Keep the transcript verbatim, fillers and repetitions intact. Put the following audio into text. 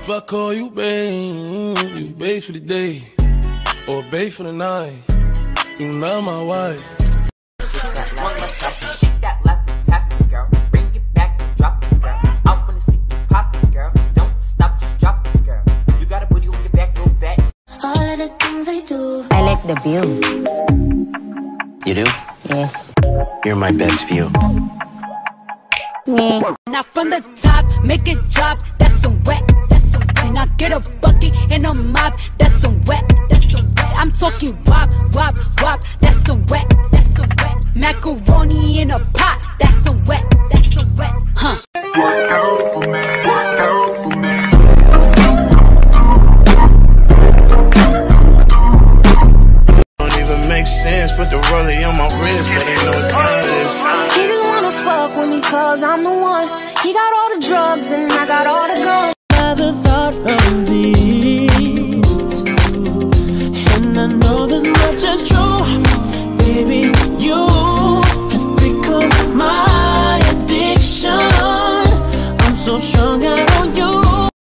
I call you babe, you babe for the day, or babe for the night. You not my wife. Shake that left and tap it, girl. Bring it back and drop it, girl. I wanna see you pop it, girl. Don't stop, just drop it, girl. You got a booty on your back, real fat. All of the things I do. I like the view. You do? Yes. You're my best view. Me. Now from the top, make it drop. That's some wet. That's some wet. Now get a bucket and a mop. That's some wet. That's some wet. I'm talking wop, wop, wop. That's some wet. That's some wet. Macaroni in a pot. That's some wet. That's some wet. Huh? Work out for me. Work out for me. Don't even make sense. Put the rollie on my wrist so they know what time it is. He didn't wanna fuck with me cause I'm the one. He got all the drugs and I got all the guns. Never thought of me.